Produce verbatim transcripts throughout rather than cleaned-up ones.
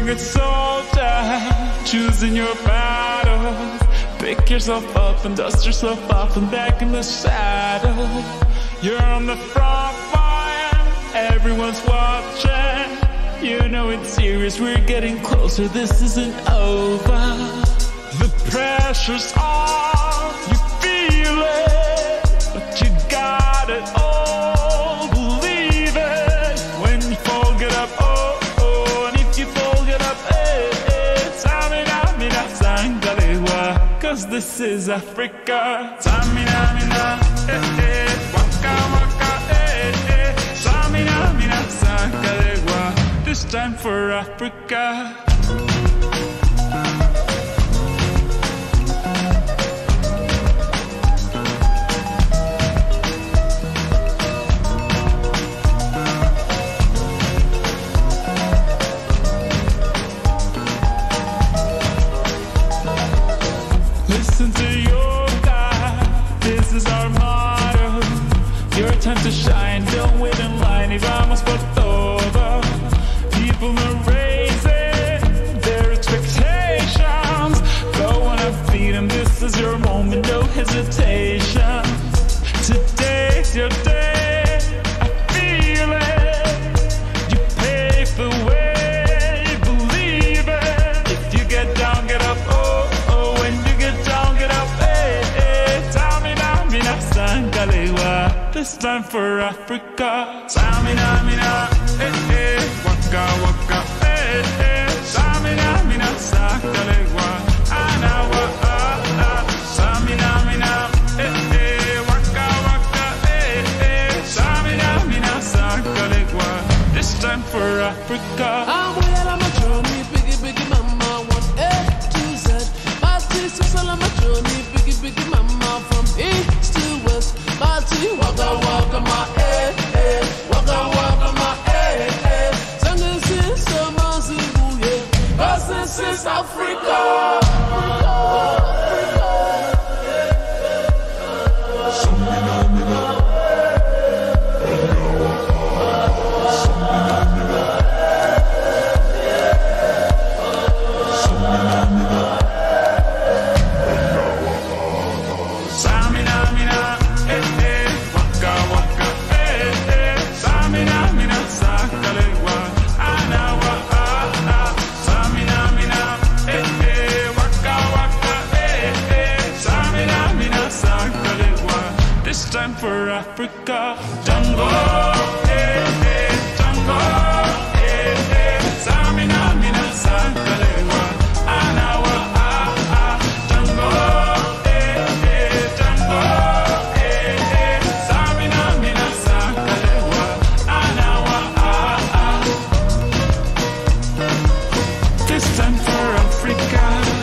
a good soldier, choosing your battles. Pick yourself up and dust yourself off and back in the saddle. You're on the front line, everyone's watching. You know it's serious, we're getting closer, this isn't over. The pressure's on, you feel it, but you got it all, believe it. When you fall, get up, oh, oh, and if you fall, get up, eh, eh. Samina, mina, sangalewa, cause this is Africa. Samina, mina, eh, eh, waka, waka, eh, eh. Samina, mina, sangalewa, this time for Africa. Listen to your God, this is our motto. Your time to shine, don't wait in line. Y vamos por todo. People are raising their expectations. Go on and feed them, this is your moment, no hesitation. Today's your day, I feel it. You pave the way, believe it. If you get down, get up, oh, oh. When you get down, get up, eh, eh. Samina, mina, sangalewa, this time for Africa. Samina, mina, eh, eh. Waka, waka, eh, eh. Samina, mina, sangalewa, anawa, ah, ah. Samina, mina, eh, eh. Waka, waka, eh, eh. Samina, mina, sangalewa, this time for Africa. I'm well on my journey, biggie, biggie, mama, one A to Z. My taste is all on my journey, biggie, biggie, mama, from east to west. My tea, waka, waka, my eh, eh, waka, waka, my eh, eh. Singing since summer, Zimbabwe, cause this is Africa. Time for Africa. Jungle, eh, eh, jungle, eh, eh. Samina, mina, sangalewa, anawa, ah, ah. Jungle, eh, eh, jungle, eh, eh. Samina, mina, sangalewa, anawa, ah, ah. This time for Africa.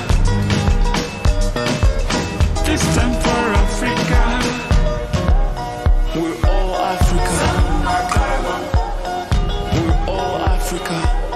This time for Africa. We're all Africa. We're all Africa.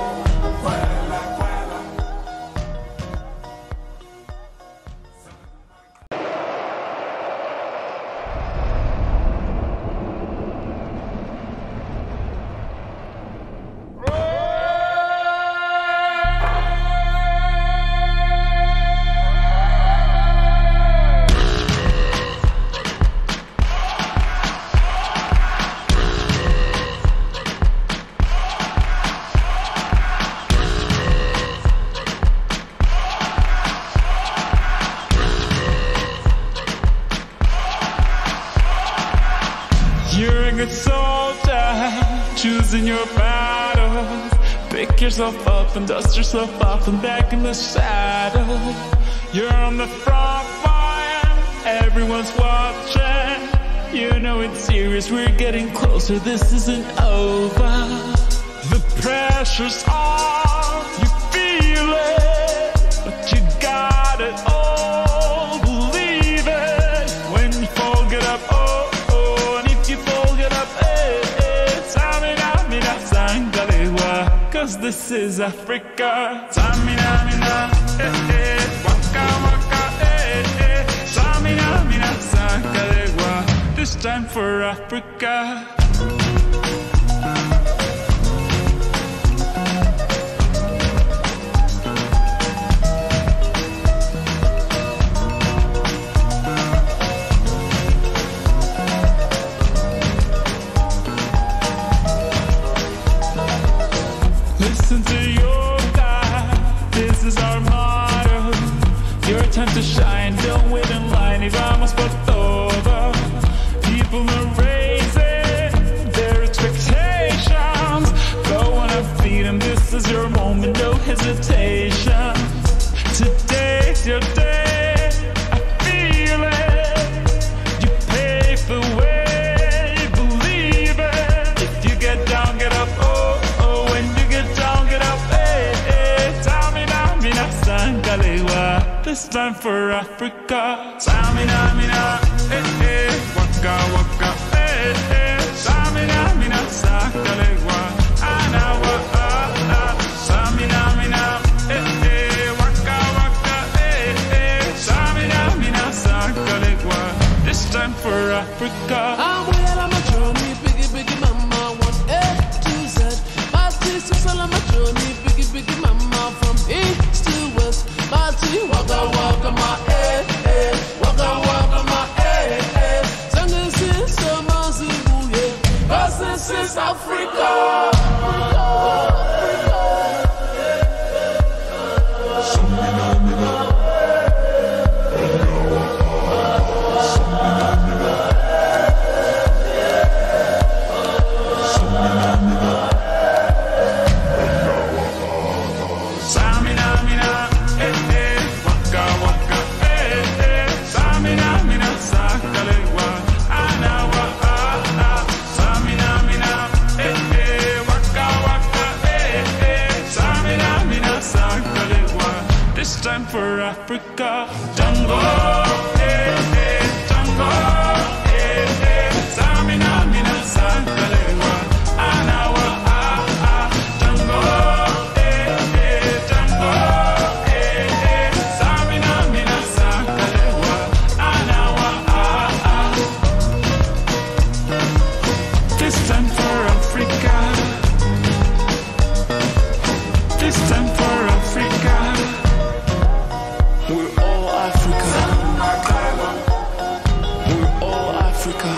You're a good soldier, choosing your battles. Pick yourself up and dust yourself off and back in the saddle. You're on the front line, everyone's watching. You know it's serious, we're getting closer, this isn't over. The pressure's on, you feel it, but you got it all, believe it. When you fall, get up, oh, oh, and if you fall, get up, eh, eh. Samina, mina, sangalewa, cause this is Africa. Samina, mina, eh, eh. Waka, waka, eh, eh. Samina, mina, sangalewa, this time for Africa. this time for Africa. Samina, mina, eh, eh, waka, waka, eh, eh. Samina, mina, sakalegwa, anawa, ah, ah. Samina, mina, eh, eh, waka, waka, eh, eh. Samina, mina, sakalegwa, this time for Africa. I'm well on my journey, biggie, biggie, mama, one A to Z. Party, six on my journey, biggie, biggie, mama, from east to west. Party, waka, waka, my eh, eh, waka, waka, my eh, eh. Singing since summer, Zimbabwe, cause this is Africa. Time for Africa. Tango, eh, eh, tango, eh, eh. Samina, mina, sakalegwa, anawa, ah, ah. Tango, eh, eh, tango, eh, eh. Samina, mina, sakalegwa, anawa, ah, ah. This time for Africa. This time for Africa. We're all Africa. We're all Africa.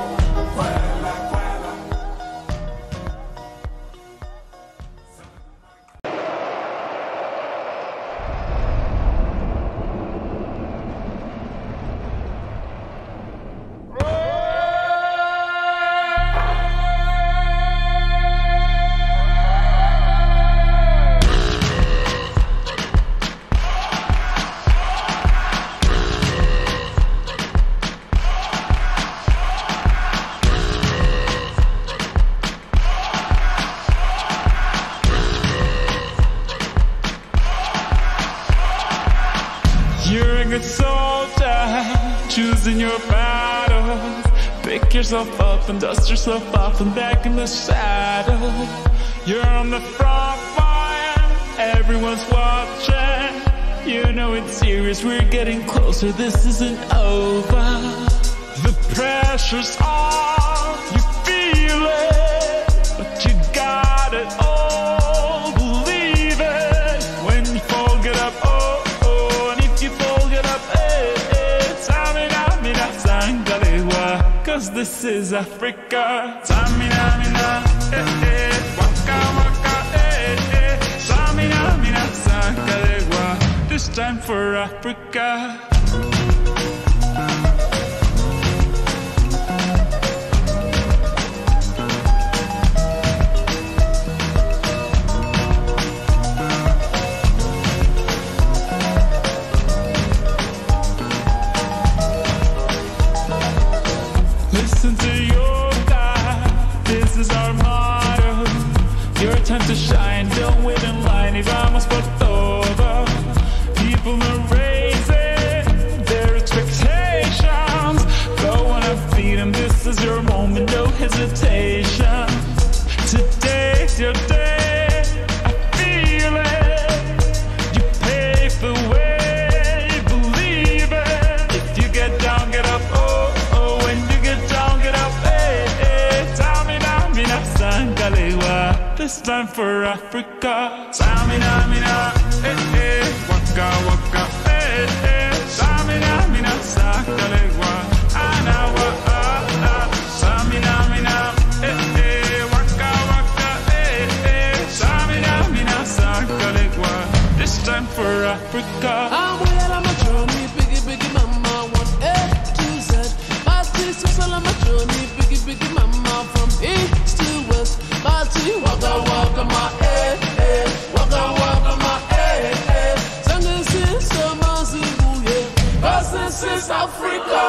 You're a good soldier, choosing your battles. Pick yourself up and dust yourself off and back in the saddle. You're on the front line, everyone's watching. You know it's serious, we're getting closer, this isn't over. The pressure's on, you feel it, but you got it all, believe it. When you fall, get up, oh. Cause this is Africa. Samina, mina, eh, eh, waka, waka, eh, eh. Samina, mina, sakalegwa, this time for Africa. Listen to your God, this is our motto. Your time to shine, don't wait in line. Y vamos por todo. People are raising their expectations. Go on and feed them, this is your moment, no hesitation. Today's your day, I feel it. You pave the way, believe it. If you get down, get up, oh. This time for Africa. Samina, mina, eh, eh, waka, waka, eh, eh. Samina, mina, sakalegwa, anawa, ah, ah. Samina, mina, eh, eh, waka, waka, eh, eh. Samina, mina, sakalegwa, this time for Africa. I'm well on my journey, biggie, biggie, mama, one A to Z. Party, six on my journey, biggie, biggie, mama, from east to west. Party, waka, waka, my eh, eh, waka, waka, my eh, eh. Singing since summer, Zimbabwe, cause this is Africa.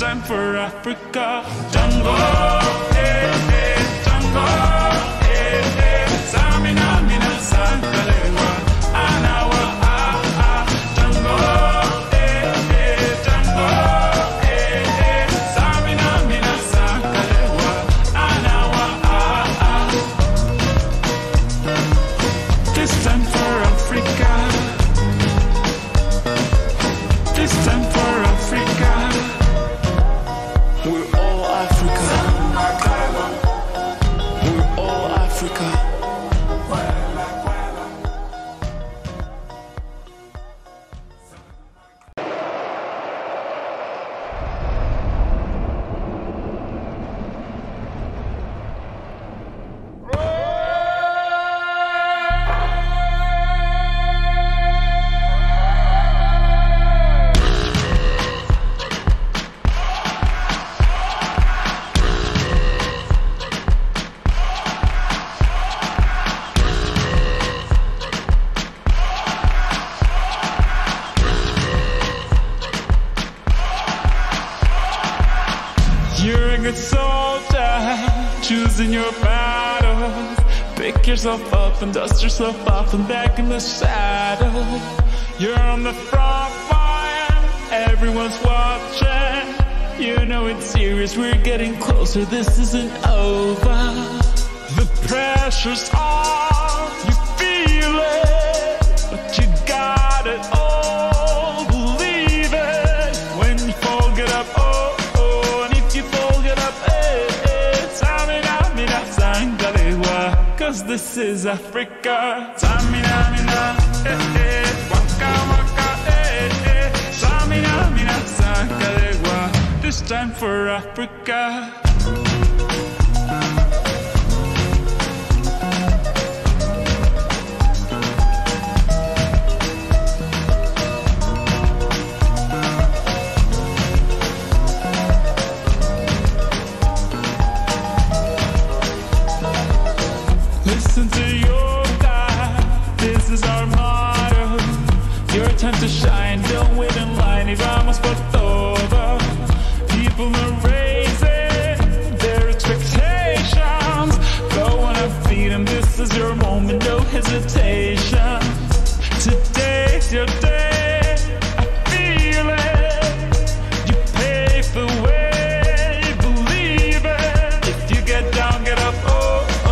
time for Africa. Jungle, eh, eh, jungle, eh, eh. Samina, mina, sankalewa, anawa, ah, ah. Jungle, eh, eh, jungle, eh, eh. Samina, mina, sankalewa, anawa, ah, ah. This time for Africa. This time for Africa. We're all Africa. We're all Africa. You're a good soldier, choosing your battles. Pick yourself up and dust yourself off and back in the saddle. You're on the front line, everyone's watching. You know it's serious, we're getting closer, this isn't over. The pressure's on, you feel it, but you got it all, believe it. When you fall, get up, oh. Cause this is Africa. Samina, mina, eh, eh. Waka, waka, eh, eh. Samina, mina, sakalewa. This time for Africa. Listen to your God, this is our motto. Your time to shine, don't wait in line. Y vamos por todo. People are raising their expectations. Go on and feed them, this is your moment, no hesitation. Today's your day, I feel it. You pave the way, believe it. If you get down, get up, oh.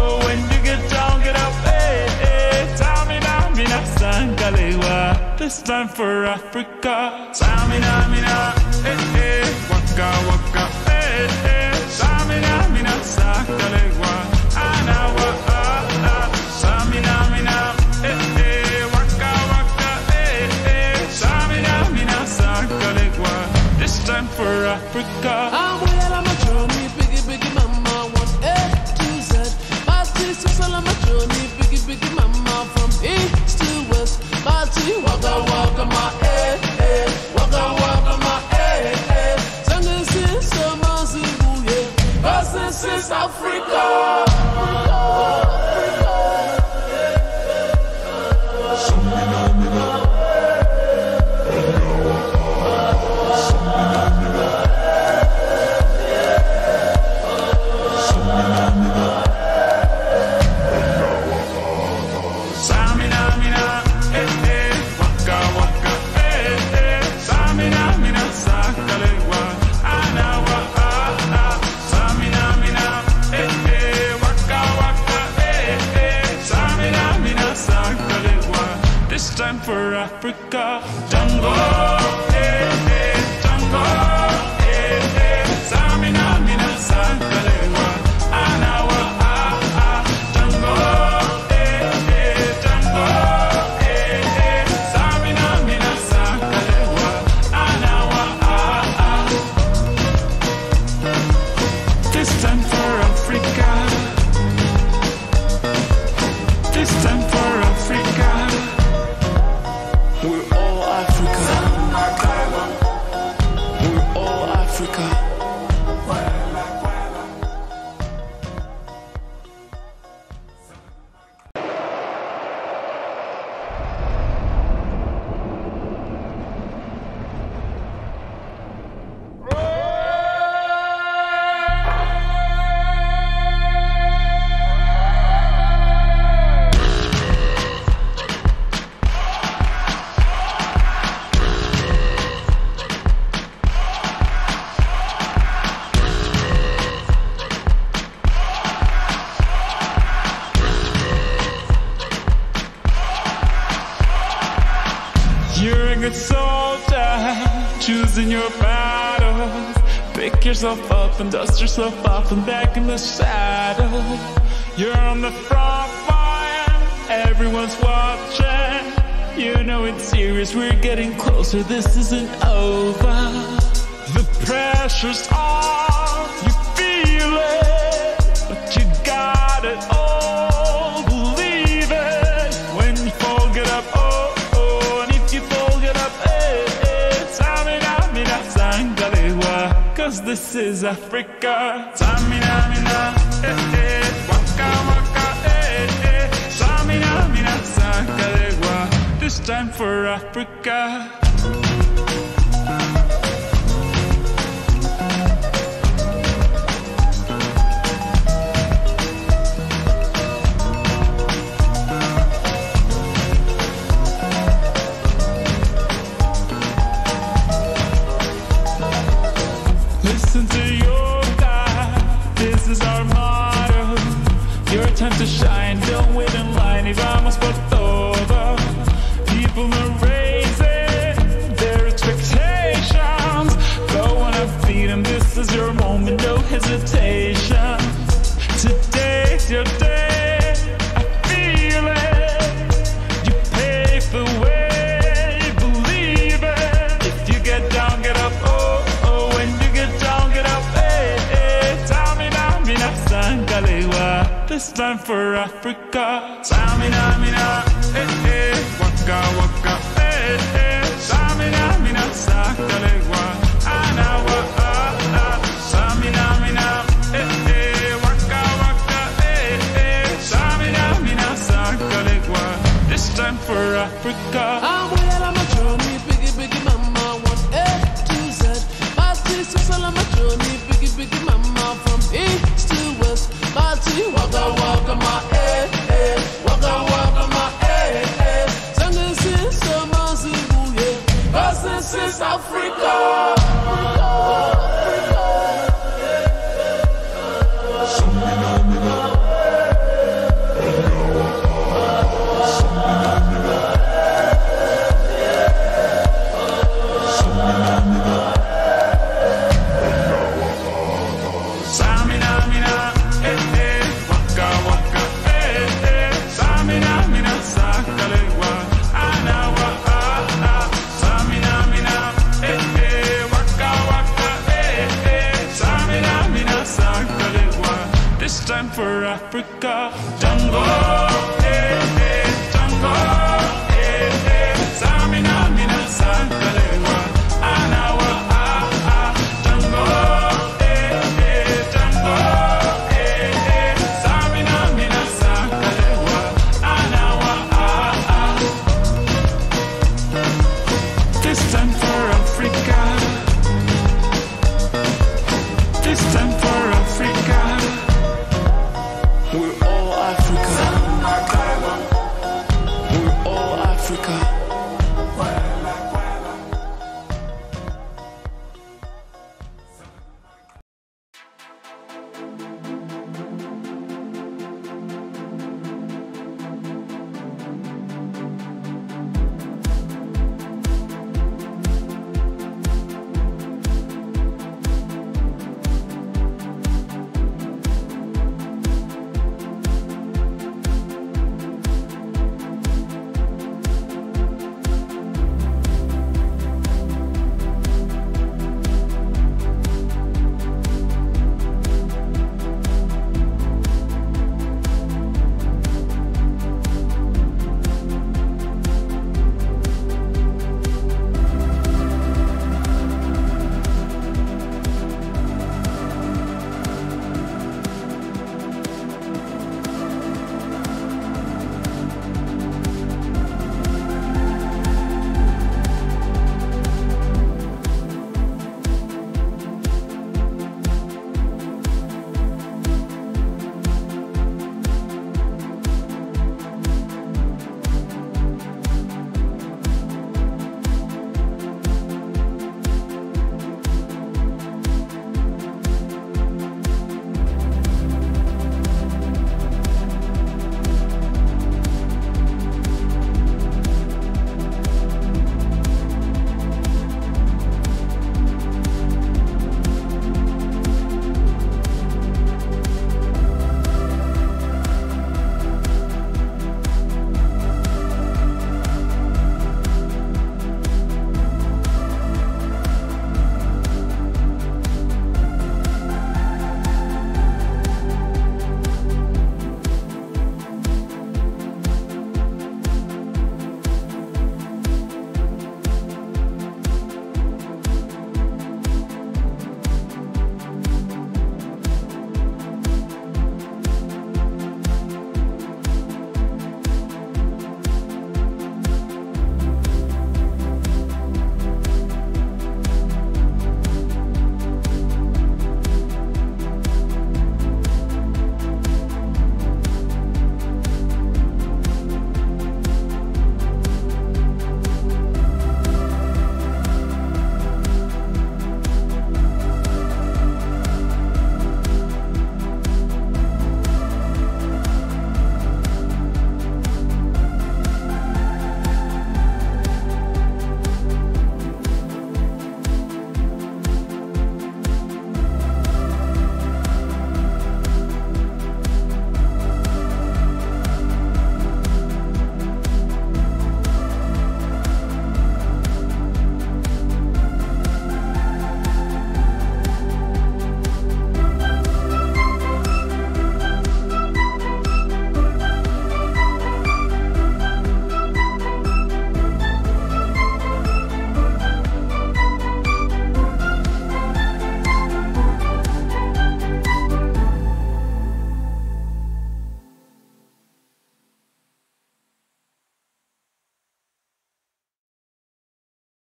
This time for Africa. Samina, mina, eh, eh. Waka, waka, eh, eh. Samina, mina, sakalewa. Anawa, ah, ah. Samina, mina, eh, eh. Waka, waka, eh, eh. Samina, mina, sakalewa. This time for Africa. I'm well on my journey, biggie, biggie, mama, one A to Z. Party, six on my journey, biggie, biggie, mama, from east to west. Party, waka, waka, my eh, eh. Waka, waka, my eh, eh. Sing this is summer, Zimbabwe, yeah. 'Cause this is Africa. Time for Africa. Jungle, eh, eh, jungle, eh, eh. Samina, mina, sakalewa. Anawa, ah, ah. Jungle, eh, eh, jungle, eh, eh. Samina, mina, sakalewa. Anawa, ah, ah. This time for Africa. This time for Africa. We're all Africa. We're all Africa. losing your battles. Pick yourself up and dust yourself off and back in the saddle. You're on the front line, everyone's watching. You know it's serious, we're getting closer, this isn't over. The pressure's on, you feel it, but you got it all, believe it. When you fall, get up, oh, oh, and if you fall, get up, eh, eh. Samina, mina, sangalewa, cause this is Africa. Samina, mina, eh, eh, waka, waka, eh, eh. Samina, mina, sangalewa, this time for Africa. Listen to your God, this is our motto. Your time to shine, don't wait in line. Y vamos por todo. People are raising their expectations. Go on and feed them, this is your moment, no hesitation. Today's your day, I feel it. You pave the way, believe it. If you get down, get up, oh, oh. When you get down, get up, eh, eh. Tamina, mina, sangalewa, this time for Africa. Tamina, mina, eh, eh. Waka, waka, eh, eh. Tamina, mina, sangalewa, anawa, ah, ah. Tamina, mina, eh, eh. Waka, waka, eh, eh. Tamina, mina, sangalewa, this time for Africa. I'm well on my journey, biggie, biggie, mama, one A to Z. Party, six on my journey, biggie, biggie, mama, from east to west. Party, waka, waka, my eh, eh. Waka, waka, my eh, eh. Sing this is the Mazibu, yeah. Cause this is Africa. Time for Africa. Jungle, eh, eh, jungle, eh, eh. Samina, mina, sangalewa, anawa, ah, ah. Jungle, eh, eh, jungle, eh, eh. Samina, mina, sangalewa, anawa, ah, ah. This time for Africa. This time for Africa.